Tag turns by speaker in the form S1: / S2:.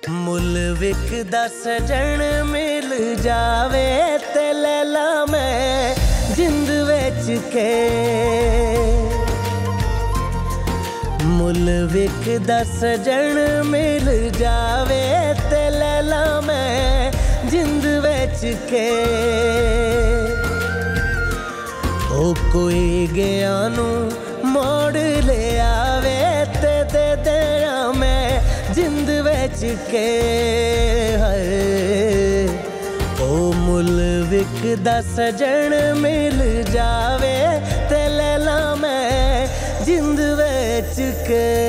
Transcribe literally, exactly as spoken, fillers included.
S1: मुल विकदा सजन मिल जावे ते ले ला मैं जिंद विच के। मुल विकदा सजन मिल जावे ते ले ला मैं जिंद विच के। ओ कोई गया नू मोड़ ले आवे ते दे देना मैं जिंद विच के। है ओ मुल विकदा सजन मिल जावे ते ले ला मैं जिंद विच के।